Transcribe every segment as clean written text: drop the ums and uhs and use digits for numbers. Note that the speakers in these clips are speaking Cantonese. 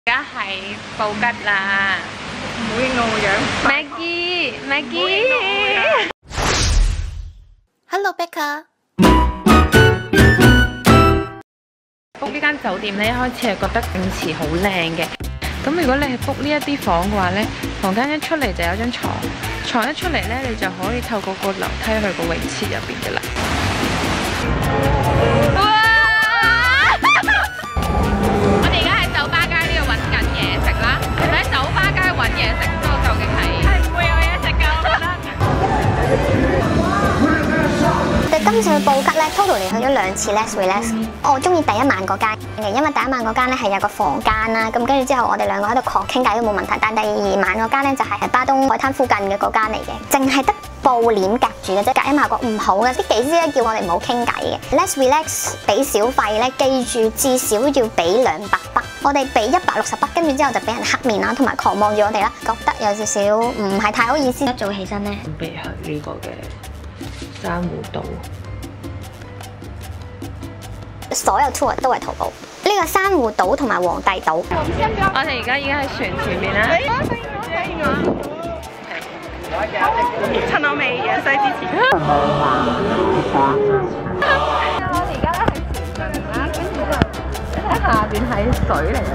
而家喺布吉啦， 唔好影到我樣。 Maggie，Hello Becca。 book 呢間酒店咧，一開始係覺得泳池好靚嘅。咁如果你係 book 呢一啲房嘅話咧，房間一出嚟就有張床，床一出嚟咧，你就可以透過個樓梯去個泳池入邊嘅啦。我哋而家喺酒吧街呢度揾緊嘢食啦，喺酒吧街揾嘢食，不過究竟係唔會有嘢食㗎，我覺得。 我哋今次去布吉咧 ，totally 去咗2次 Let's Relax。我中意第一晚嗰間嘅，因為第一晚嗰間咧係有個房間啦，咁跟住之後我哋兩個喺度傾偈都冇問題。但第2晚嗰間咧就係喺巴東海灘附近嘅嗰間嚟嘅，淨係得布簾隔住嘅啫，隔音效果唔好嘅。啲技師咧叫我哋唔好傾偈嘅。Let's Relax 俾小費咧，記住至少要俾200北，我哋俾160北，跟住之後就俾人黑面啦，同埋狂望住我哋啦，覺得有少少唔係太好意思。一早起身咧， 準備去呢個嘅珊瑚島。 所有 tour 都係淘寶，呢個珊瑚島同埋皇帝島。 我哋而家已經喺船前面啦。 趁我未養水之前。 我哋而家咧喺船上面啦，跟住就喺下邊係水嚟嘅。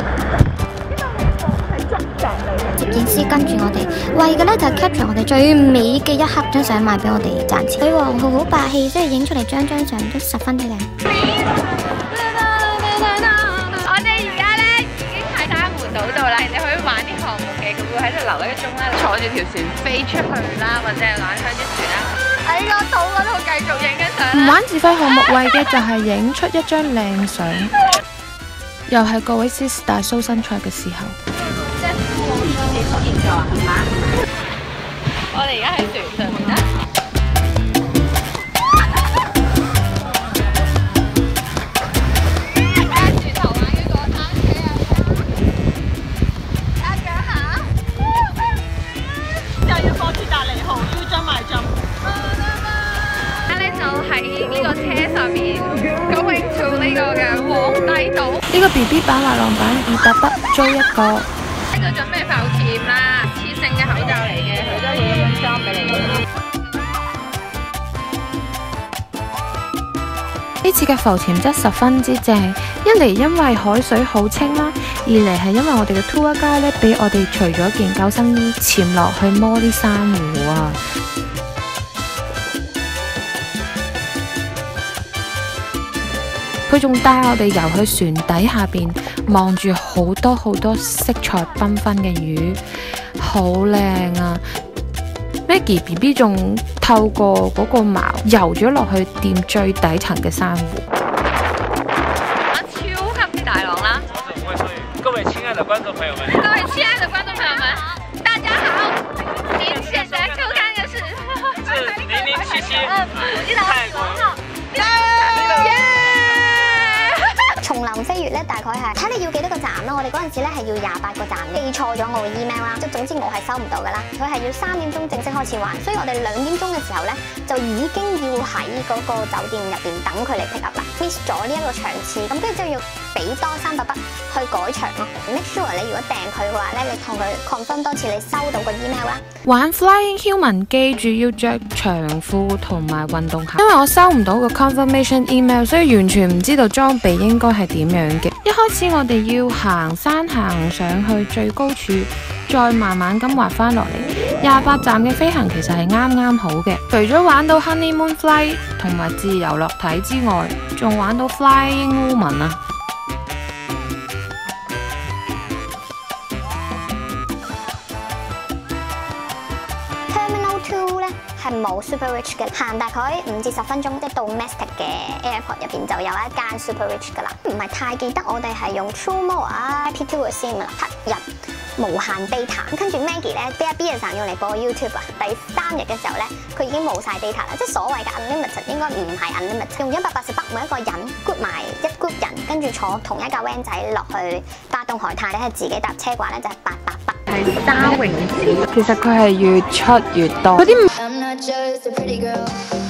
攝影師跟住我哋，為嘅咧就係 capture 我哋最美嘅一刻張相賣俾我哋賺錢。女王號好霸氣，所以影出嚟張相都10分之靚。 我哋而家咧已經喺珊瑚島度啦，你可以玩啲項目嘅，佢會喺度留1個鐘啦，坐住條船飛出去啦，或者係玩香啲船啦，喺個島嗰度繼續影緊相。 唔玩自費項目，為嘅就係影出一張靚相，又係各位 sis 大 show 身材嘅時候。 我哋而家喺船上面啦。喺呢個車上面 going to 呢個嘅皇帝島。 呢個 BB 版滑浪板200北租一個。 喺度準備浮潛啦，磁性嘅口罩嚟嘅，佢都要一張俾你。 呢次嘅浮潛質十分之正，一嚟因為海水好清啦，二嚟係因為我哋嘅 tour guide 咧俾我哋除咗件救生衣潛落去摸啲珊瑚啊。佢仲帶我哋游去船底下邊，望住好多色彩繽紛嘅魚，好靚啊 ！Maggie BB 仲透過嗰個矛游咗落去掂最底層嘅珊瑚。 超級大浪啦！ 各位親愛的觀眾朋友們， 各位親愛的觀眾朋友們，大家好！您現在收看嘅是 0077泰國。 叢林飛越咧，大概係睇你要幾多個站啦。我哋嗰陣時咧係要28個站，記錯咗我嘅 email 啦。即係總之我係收唔到噶啦。佢係要3點鐘正式開始玩，所以我哋2點鐘嘅時候咧就已經要喺嗰個酒店入邊等佢嚟 pick up 啦。miss 咗呢一個場次，咁跟住之後要俾多300北去改場咯。make sure 你如果訂佢嘅話咧，你同佢 confirm 多次你收到個 email 啦。 玩 Flying Human 記住要着長褲同埋運動鞋，因為我收唔到個 confirmation email， 所以完全唔知道裝備應該係點樣嘅。一開始我哋要行山行上去最高處，再慢慢咁滑翻落嚟。28站嘅飛行其實係啱啱好嘅，除咗玩到 Honeymoon Flight 同埋自由落體之外，仲玩到 Flying Woman 啊！ 係冇 Super Rich 嘅，行大概5至10分鐘，即係到 Domestic 嘅 Airport 入邊就有一間 Super Rich 噶啦。唔係太記得我哋係用 True Mode 啊 P2 嘅 SIM 啊，7日無限 data。跟住 Maggie 咧 B 日成用嚟播 YouTube 啊，第3日嘅時候咧，佢已經冇晒 data 啦，即係所謂嘅 unlimited 應該唔係 unlimited， 用180北每一個人 group 埋1 group 人，跟住坐同一架 van 仔落去巴東海灘咧，係自己搭車嘅話咧就係800北。 係沙泳池， 其實佢係越出越多嗰啲。